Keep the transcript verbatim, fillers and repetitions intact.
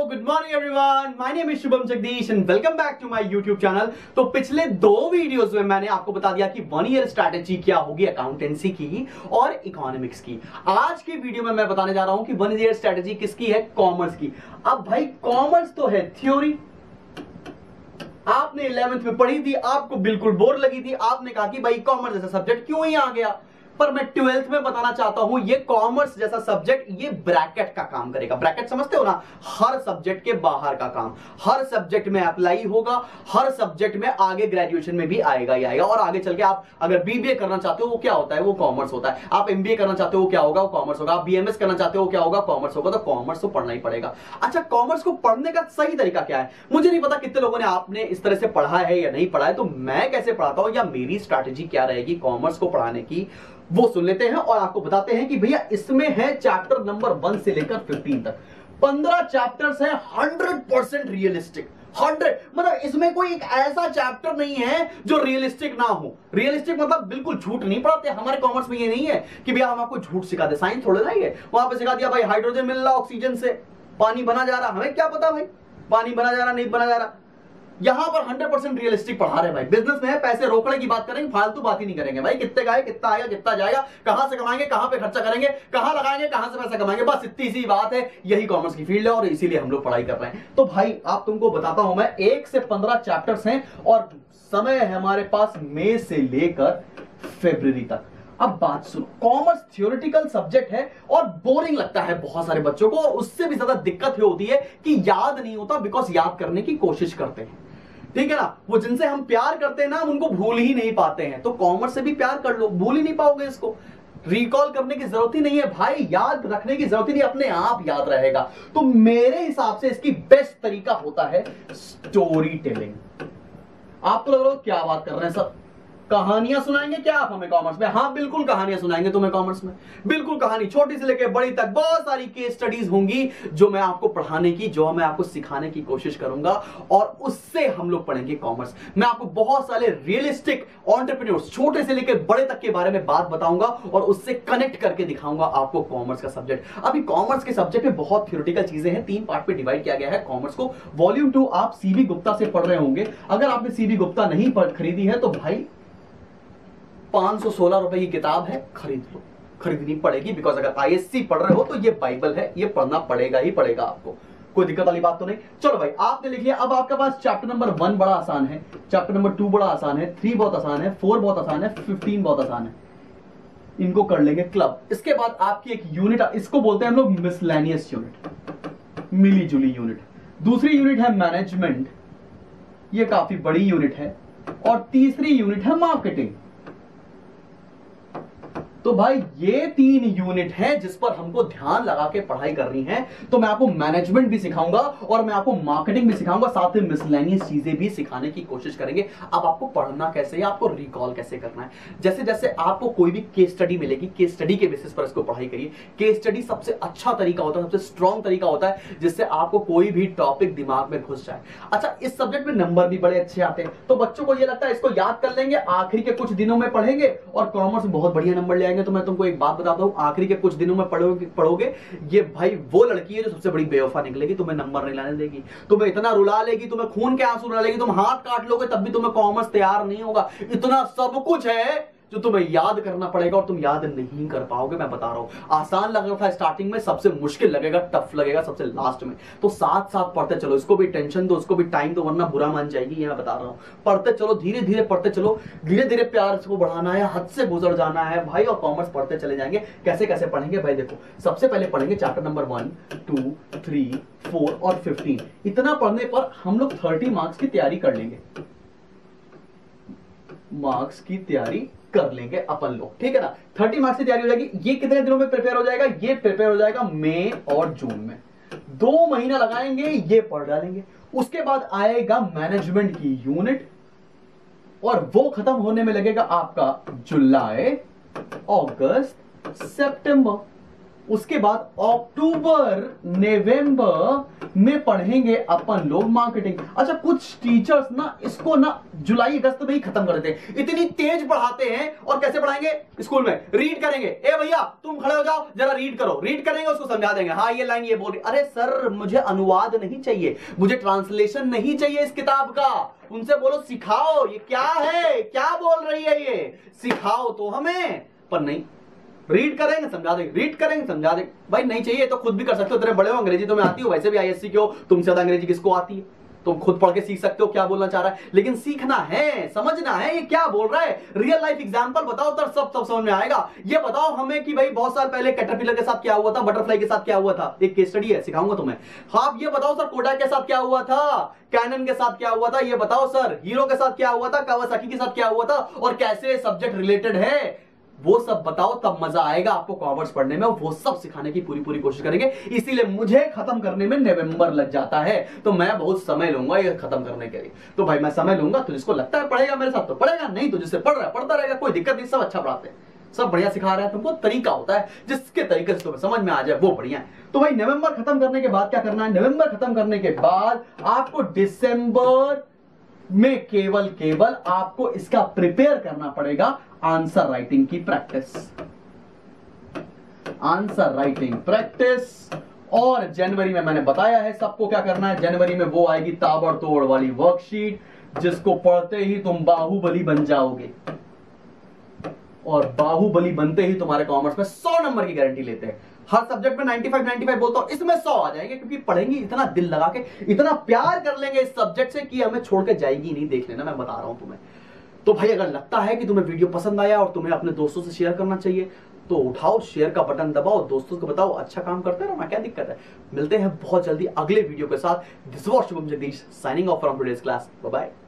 Good morning everyone, my name is Shubham Jagdish and welcome back to my YouTube channel. तो पिछले दो videos में मैंने आपको बता दिया कि वन ईयर स्ट्रैटेजी क्या होगी अकाउंटेंसी की और इकोनॉमिक्स की। आज की वीडियो में मैं बताने जा रहा हूं कि वन ईयर स्ट्रैटेजी किसकी है, कॉमर्स की। अब भाई कॉमर्स तो है थ्योरी, आपने इलेवेंथ में पढ़ी थी, आपको बिल्कुल बोर लगी थी, आपने कहा कि भाई कॉमर्स जैसा सब्जेक्ट क्यों ही आ गया। पर मैं ट्वेल्थ में बताना चाहता हूं ये कॉमर्स जैसा सब्जेक्ट ये ब्रैकेट का काम करेगा। ब्रैकेट समझते हो ना, हर सब्जेक्ट के बाहर का काम, हर सब्जेक्ट में अप्लाई होगा, हर सब्जेक्ट में आगे ग्रेजुएशन में भी आएगा ही आएगा। और आगे चल के आप अगर बीबीए करना चाहते हो वो क्या होता है, वो कॉमर्स होता है। आप एमबीए करना चाहते हो वो क्या होगा, वो कॉमर्स होगा। आप बीएमएस करना चाहते हो क्या होगा, कॉमर्स होगा। तो कॉमर्स तो पढ़ना ही पड़ेगा। अच्छा, कॉमर्स को पढ़ने का सही तरीका क्या है, मुझे नहीं पता कितने लोगों ने आपने इस तरह से पढ़ा है या नहीं पढ़ा है। तो मैं कैसे पढ़ाता हूं या मेरी स्ट्रैटेजी क्या रहेगी कॉमर्स को पढ़ाने की, वो सुन लेते हैं और आपको बताते हैं कि भैया इसमें है चैप्टर नंबर वन से लेकर फिफ्टीन तक पंद्रह चैप्टर्स हैं, हंड्रेड परसेंट रियलिस्टिक। हंड्रेड मतलब इसमें कोई एक ऐसा चैप्टर नहीं है जो रियलिस्टिक ना हो। रियलिस्टिक मतलब बिल्कुल झूठ नहीं पढ़ाते हमारे कॉमर्स में। ये नहीं है कि भैया हम आपको झूठ सिखा दे, साइंस थोड़ा ना ये वहां पे सिखा दिया भाई हाइड्रोजन मिल रहा ऑक्सीजन से, पानी बना जा रहा, हमें क्या पता भाई पानी बना जा रहा नहीं बना जा रहा। यहां पर हंड्रेड परसेंट रियलिस्टिक पढ़ा रहे भाई। बिजनेस में है, पैसे रोकने की बात करेंगे, फालतू बात ही नहीं करेंगे भाई। कितने का है, कितना आएगा, कितना जाएगा, कहां से कमाएंगे, कहां पे खर्चा करेंगे, कहां लगाएंगे, कहां से पैसा कमाएंगे, बस इतनी सी बात है। यही कॉमर्स की फील्ड है और इसीलिए हम लोग पढ़ाई कर रहे हैं। तो भाई आप तुमको बताता हूं मैं, एक से पंद्रह चैप्टर्स हैं और समय है हमारे पास मई से लेकर फरवरी तक। अब बात सुनो, कॉमर्स थ्योरेटिकल सब्जेक्ट है और बोरिंग लगता है बहुत सारे बच्चों को, और उससे भी ज्यादा दिक्कत होती है कि याद नहीं होता, बिकॉज याद करने की कोशिश करते हैं, ठीक है ना। वो जिनसे हम प्यार करते हैं ना, हम उनको भूल ही नहीं पाते हैं। तो कॉमर्स से भी प्यार कर लो, भूल ही नहीं पाओगे इसको। रिकॉल करने की जरूरत ही नहीं है भाई, याद रखने की जरूरत ही नहीं, अपने आप याद रहेगा। तो मेरे हिसाब से इसकी बेस्ट तरीका होता है स्टोरी टेलिंग। आप तो लग रहे हो क्या बात कर रहे हैं सर, कहानियां सुनाएंगे क्या आप हमें कॉमर्स में? हाँ बिल्कुल कहानियां सुनाएंगे तुम्हें कॉमर्स में, बिल्कुल कहानी, छोटी से लेकर बड़ी तक बहुत सारी केस स्टडीज होंगी जो मैं आपको पढ़ाने की, जो मैं आपको सिखाने की कोशिश करूंगा और उससे हम लोग पढ़ेंगे कॉमर्स। मैं आपको बहुत सारे रियलिस्टिक एंटरप्रेन्योर्स छोटे से लेकर बड़े तक के बारे में बात बताऊंगा और उससे कनेक्ट करके दिखाऊंगा आपको कॉमर्स का सब्जेक्ट। अभी कॉमर्स के सब्जेक्ट में बहुत थ्योरेटिकल चीजें हैं, तीन पार्ट में डिवाइड किया गया है कॉमर्स को। वॉल्यूम टू आप सीबी गुप्ता से पढ़ रहे होंगे। अगर आपने सीबी गुप्ता नहीं खरीदी है तो भाई पांच सौ सोलह रुपए की किताब है, खरीद लो, खरीदनी पड़ेगी। बिकॉज अगर आईएससी पढ़ रहे हो तो ये बाइबल है, ये पढ़ना पड़ेगा ही पड़ेगा आपको, कोई दिक्कत वाली बात तो नहीं। चलो भाई आपने लिख लिया। अब आपके पास चैप्टर नंबर वन बड़ा आसान है, चैप्टर नंबर टू बड़ा आसान है, थ्री बहुत आसान है, फोर बहुत आसान है, फिफ्टीन बहुत आसान है। इनको कर लेंगे क्लब। इसके बाद आपकी एक यूनिट, इसको बोलते हैं हम लोग मिसलेनियस यूनिट, मिली जुली यूनिट। दूसरी यूनिट है मैनेजमेंट, ये काफी बड़ी यूनिट है। और तीसरी यूनिट है मार्केटिंग। तो भाई ये तीन यूनिट है जिस पर हमको ध्यान लगा के पढ़ाई करनी है। तो मैं आपको मैनेजमेंट भी सिखाऊंगा और मैं आपको मार्केटिंग भी सिखाऊंगा, साथ में मिसलेनियस चीजें भी सिखाने की कोशिश करेंगे। अब आपको पढ़ना कैसे है, आपको रिकॉल कैसे करना है। जैसे जैसे आपको कोई भी केस स्टडी मिलेगी, केस स्टडी के बेसिस पर इसको पढ़ाई करिए। केस स्टडी सबसे अच्छा तरीका होता है, सबसे स्ट्रॉन्ग तरीका होता है जिससे आपको कोई भी टॉपिक दिमाग में घुस जाए। अच्छा, इस सब्जेक्ट में नंबर भी बड़े अच्छे आते हैं, तो बच्चों को यह लगता है इसको याद कर लेंगे, आखिरी के कुछ दिनों में पढ़ेंगे और कॉमर्स में बहुत बढ़िया नंबर ले आएंगे। तो मैं तुमको एक बात बताता हूं, आखिरी के कुछ दिनों में पढ़ोगे पढ़ोगे ये भाई वो लड़की है जो सबसे बड़ी बेवफा निकलेगी, तुम्हें नंबर नहीं लाने देगी, तुम्हें इतना रुला लेगी, तुम्हें खून के आंसू रुला लेगी, तुम हाथ काट लोगे तब भी तुम्हें कॉमर्स तैयार नहीं होगा। इतना सब कुछ है जो तुम्हें याद करना पड़ेगा और तुम याद नहीं कर पाओगे। मैं बता रहा हूं, आसान लग रहा था स्टार्टिंग में, सबसे मुश्किल लगेगा, टफ लगेगा सबसे लास्ट में। तो साथ साथ पढ़ते चलो, इसको भी टेंशन दो, उसको भी टाइम दो, वरना बुरा मान जाएगी, ये मैं बता रहा हूं। पढ़ते चलो, धीरे धीरे पढ़ते चलो, धीरे धीरे प्यार को बढ़ाना है, हद से गुजर जाना है भाई, और कॉमर्स पढ़ते चले जाएंगे। कैसे कैसे पढ़ेंगे भाई, देखो सबसे पहले पढ़ेंगे chapter number one, two, three, four और फिफ्टीन। इतना पढ़ने पर हम लोग थर्टी मार्क्स की तैयारी कर लेंगे, मार्क्स की तैयारी कर लेंगे अपन लोग, ठीक है ना। थर्टी मार्क्स की तैयारी हो जाएगी। ये कितने दिनों में प्रिपेयर हो जाएगा, ये प्रिपेयर हो जाएगा मई और जून में, दो महीना लगाएंगे, ये पढ़ डालेंगे। उसके बाद आएगा मैनेजमेंट की यूनिट और वो खत्म होने में लगेगा आपका जुलाई, अगस्त, सितंबर। उसके बाद अक्टूबर, नवंबर, में पढ़ेंगे अपन लोग मार्केटिंग। अच्छा, कुछ टीचर्स ना इसको ना जुलाई अगस्त में ही खत्म कर देते हैं, इतनी तेज पढ़ाते हैं। और कैसे पढ़ाएंगे? स्कूल में रीड करेंगे, ए भैया तुम खड़े हो जाओ जरा रीड करो, रीड करेंगे उसको समझा देंगे, हाँ ये लाइन ये बोल रही। अरे सर मुझे अनुवाद नहीं चाहिए, मुझे ट्रांसलेशन नहीं चाहिए इस किताब का। उनसे बोलो सिखाओ ये क्या है, क्या बोल रही है ये, सिखाओ तो हमें। पर नहीं, रीड करेंगे समझा देंगे, रीड करेंगे समझा देंगे। भाई नहीं चाहिए तो खुद भी कर सकते हो, तेरे बड़े हो, अंग्रेजी तुम्हें आती हो, वैसे भी आईएससी के हो, तुमसे ज्यादा अंग्रेजी किसको आती है? तुम खुद पढ़ के सीख सकते हो क्या बोलना चाह रहा है, लेकिन सीखना है, समझना है ये क्या बोल रहा है। रियल लाइफ एग्जांपल बताओ तो सब सब समझ में आएगा। ये बताओ हमें कि भाई बहुत साल पहले कैटरपिलर के साथ क्या हुआ था, बटरफ्लाई के साथ क्या हुआ था, एक केस स्टडी है, सिखाऊंगा तुम्हें। हाँ आप ये बताओ सर कोडाक के साथ क्या हुआ था, कैनन के साथ क्या हुआ था, ये बताओ सर हीरो के साथ क्या हुआ था, कावासाकी के साथ क्या हुआ था, और कैसे सब्जेक्ट रिलेटेड है, वो सब बताओ, तब मजा आएगा आपको कॉमर्स पढ़ने में। वो सब सिखाने की पूरी पूरी कोशिश करेंगे। इसीलिए मुझे खत्म करने में नवंबर लग जाता है, तो मैं बहुत समय लूंगा ये खत्म करने के लिए। तो भाई मैं समय लूंगा, तो जिसको लगता है पढ़ेगा मेरे साथ तो पढ़ेगा, नहीं तो जिससे पढ़ रहा है पढ़ता रहेगा, कोई दिक्कत नहीं, सब अच्छा पढ़ाते हैं, सब बढ़िया सिखा रहे हैं। तुमको तरीका होता है, जिसके तरीके से तुम्हें समझ में आ जाए वो बढ़िया है। तो भाई नवंबर खत्म करने के बाद क्या करना है? नवंबर खत्म करने के बाद आपको दिसंबर में केवल केवल आपको इसका प्रिपेयर करना पड़ेगा, आंसर राइटिंग की प्रैक्टिस, आंसर राइटिंग प्रैक्टिस। और जनवरी में मैंने बताया है सबको क्या करना है। जनवरी में वो आएगी ताबड़तोड़ वाली वर्कशीट, जिसको पढ़ते ही तुम बाहुबली बन जाओगे, और बाहुबली बनते ही तुम्हारे कॉमर्स में सौ नंबर की गारंटी लेते हैं। हर सब्जेक्ट में पचानवे पचानवे बोलता हूं, इसमें सौ आ जाएंगे, क्योंकि पढ़ेंगे इतना दिल लगा के, इतना प्यार कर लेंगे इस सब्जेक्ट से कि हमें छोड़ के जाएगी नहीं। देख लेना, मैं बता रहा हूं तुम्हें। तो भाई अगर लगता है कि तुम्हें वीडियो पसंद आया और तुम्हें अपने दोस्तों से शेयर करना चाहिए, तो उठाओ शेयर का बटन दबाओ, दोस्तों को बताओ, अच्छा काम करते रहो ना, क्या दिक्कत है। मिलते हैं बहुत जल्दी अगले वीडियो के साथ। This was Shubham Jagdish signing off from today's class. Bye bye.